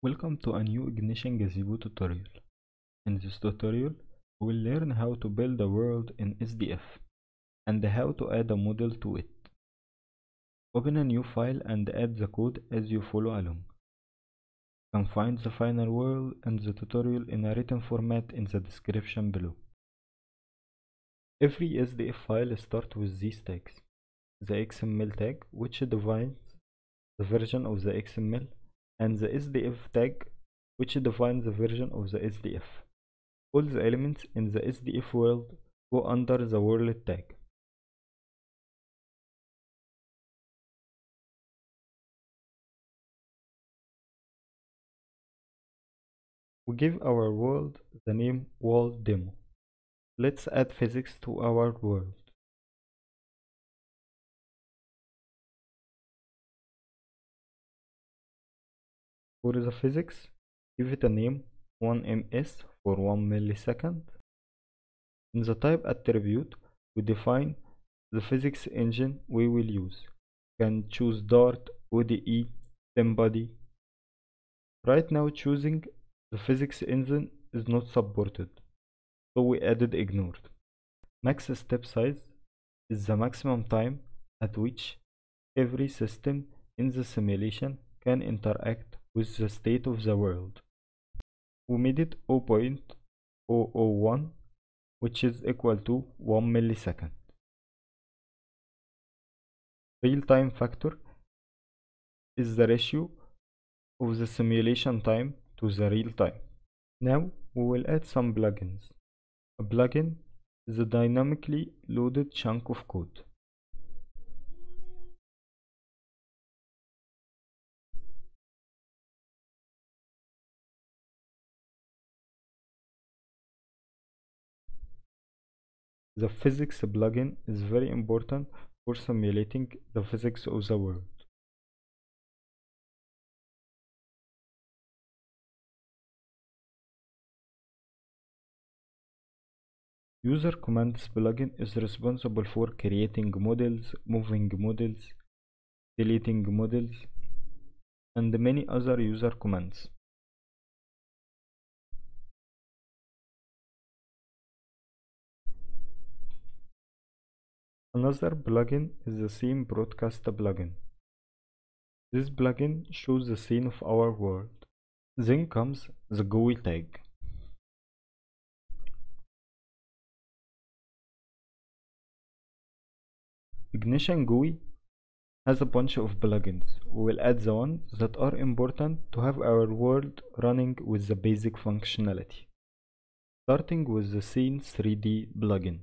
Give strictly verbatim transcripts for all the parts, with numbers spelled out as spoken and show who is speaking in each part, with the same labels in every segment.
Speaker 1: Welcome to a new Ignition Gazebo tutorial. In this tutorial, we will learn how to build a world in S D F and how to add a model to it. Open a new file and add the code as you follow along. You can find the final world and the tutorial in a written format in the description below. Every S D F file starts with these tags. The X M L tag, which defines the version of the X M L, and the S D F tag, which defines the version of the S D F. All the elements in the S D F world go under the world tag. We give our world the name world demo. Let's add physics to our world. For the physics, give it a name one M S for one millisecond. In the type attribute, we define the physics engine we will use. You can choose Dart, O D E, SimBody. Right now choosing the physics engine is not supported, so we added ignored. Max step size is the maximum time at which every system in the simulation can interact with the state of the world. We made it zero point zero zero one, which is equal to one millisecond. Real-time factor is the ratio of the simulation time to the real time. Now we will add some plugins. A plugin is a dynamically loaded chunk of code. The physics plugin is very important for simulating the physics of the world. User commands plugin is responsible for creating models, moving models, deleting models, and many other user commands. Another plugin is the scene broadcast plugin. This plugin shows the scene of our world. Then comes the G U I tag. Ignition G U I has a bunch of plugins. We will add the ones that are important to have our world running with the basic functionality. Starting with the Scene three D plugin.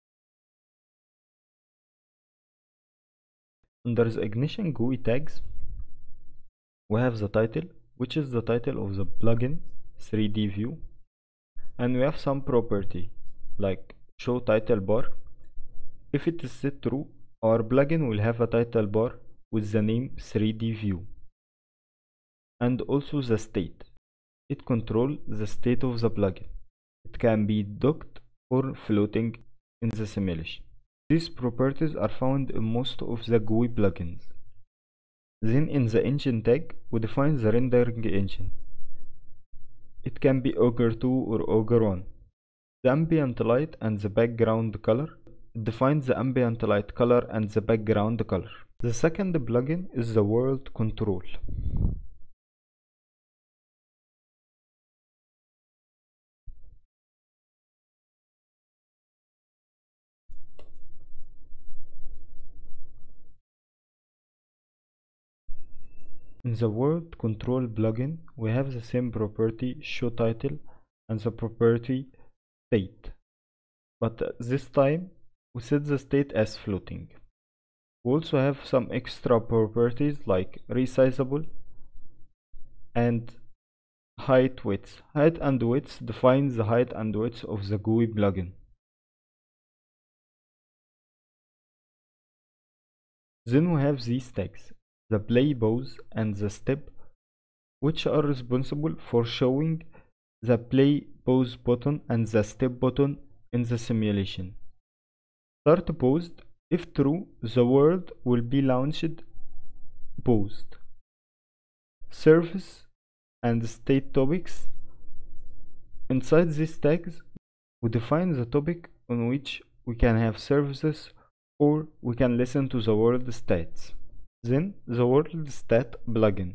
Speaker 1: Under the Ignition G U I tags, we have the title, which is the title of the plugin three D view, and we have some property like show title bar. If it is set true, our plugin will have a title bar with the name three D view, and also the state. It controls the state of the plugin. It can be docked or floating in the simulation. These properties are found in most of the G U I plugins. Then in the engine tag, we define the rendering engine. It can be Ogre two or Ogre one. The ambient light and the background color. It defines the ambient light color and the background color. The second plugin is the world control. In the world control plugin, we have the same property show title and the property state, but this time we set the state as floating. We also have some extra properties like resizable and height width. Height and width defines the height and width of the G U I plugin. Then we have these tags, the play, pause, and the step, which are responsible for showing the play, pause button and the step button in the simulation. Start paused. If true, the world will be launched paused. Surface and state topics. Inside these tags, we define the topic on which we can have services or we can listen to the world stats. Then the world stat plugin.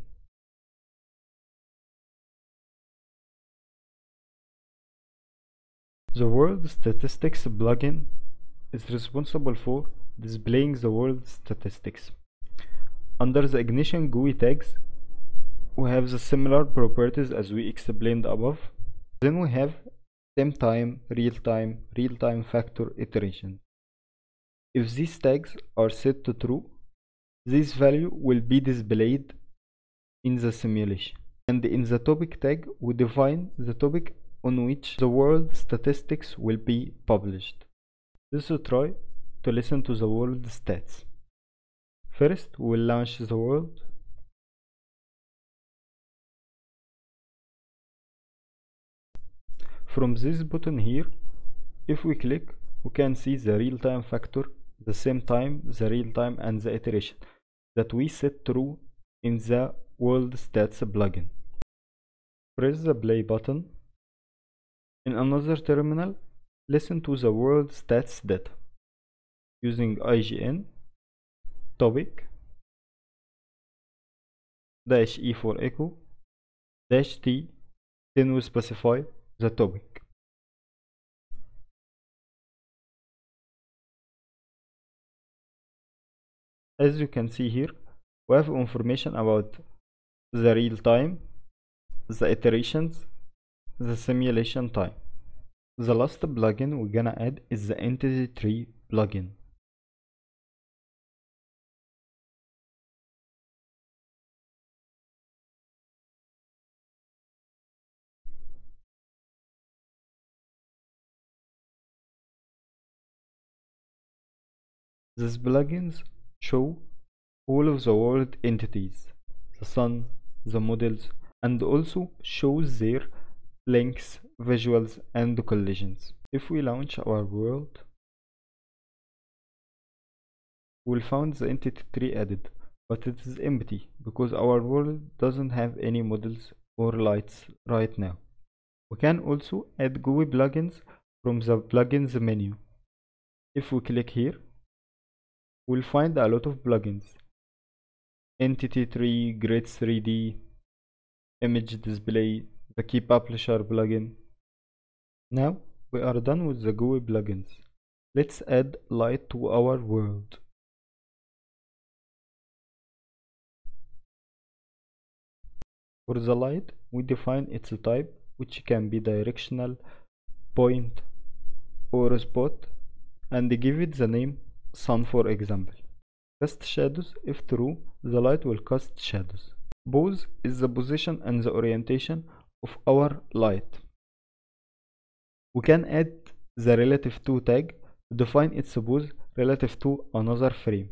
Speaker 1: The world statistics plugin is responsible for displaying the world statistics. Under the ignition G U I tags, we have the similar properties as we explained above. Then we have same time, real time, real time factor iteration. If these tags are set to true, this value will be displayed in the simulation. And in the topic tag, we define the topic on which the world statistics will be published. Let's try to listen to the world stats. First, we will launch the world. From this button here, if we click, we can see the real-time factor, the same time, the real-time and the iteration that we set true in the world stats plugin. Press the play button. In another terminal, listen to the world stats data using I G N topic dash E for echo dash T. Then we specify the topic. As you can see here, we have information about the real time, the iterations, the simulation time. The last plugin we're gonna add is the entity tree plugin. These plugins show all of the world entities, the sun, the models, and also shows their links, visuals, and collisions. If we launch our world, we'll find the entity tree added, but it is empty because our world doesn't have any models or lights right now. We can also add G U I plugins from the plugins menu. If we click here, we'll find a lot of plugins: entity tree, grid three D, image display, the key publisher plugin. Now we are done with the G U I plugins. Let's add light to our world. For the light, we define its type, which can be directional, point, or a spot, and give it the name sun, for example. Cast shadows. If true, the light will cast shadows. Pose is the position and the orientation of our light. We can add the relative to tag to define its pose relative to another frame,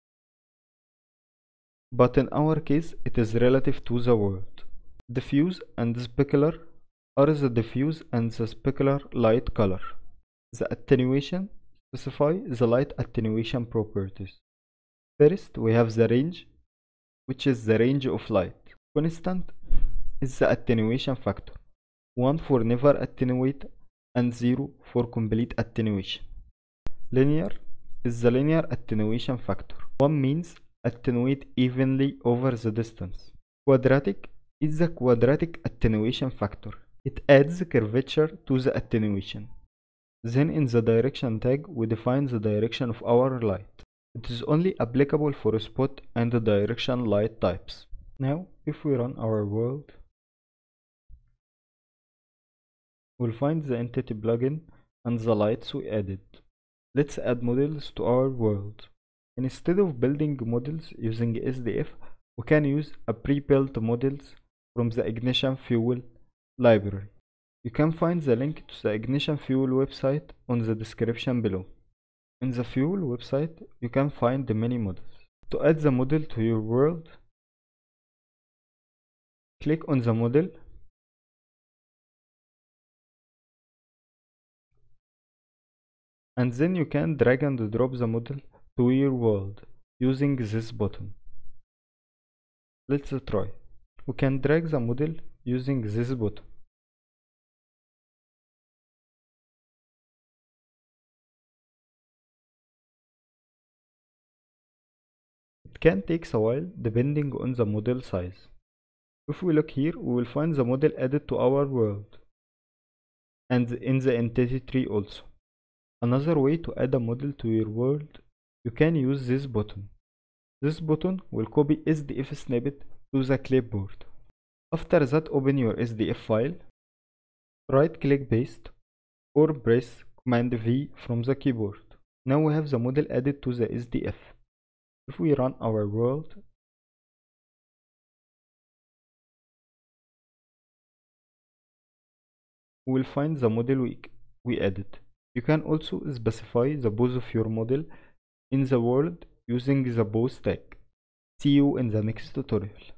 Speaker 1: but in our case it is relative to the world. Diffuse and specular are the diffuse and the specular light color. The attenuation specify the light attenuation properties. First, we have the range, which is the range of light. Constant is the attenuation factor, one for never attenuate and zero for complete attenuation. Linear is the linear attenuation factor. One means attenuate evenly over the distance. Quadratic is the quadratic attenuation factor. It adds curvature to the attenuation. Then in the direction tag, we define the direction of our light. It is only applicable for spot and direction light types. Now, if we run our world, we'll find the entity plugin and the lights we added. Let's add models to our world. Instead of building models using S D F, we can use a pre-built models from the Ignition Fuel library. You can find the link to the Ignition Fuel website on the description below. In the Fuel website, you can find the many models. To add the model to your world, click on the model and then you can drag and drop the model to your world using this button. Let's try. We can drag the model using this button. It can take a while depending on the model size. If we look here, we will find the model added to our world and in the entity tree also. Another way to add a model to your world, you can use this button. This button will copy S D F snippet to the clipboard. After that, open your S D F file, right click paste or press Command V from the keyboard. Now we have the model added to the S D F. If we run our world, we will find the model we, we added. You can also specify the pose of your model in the world using the pose tag. See you in the next tutorial.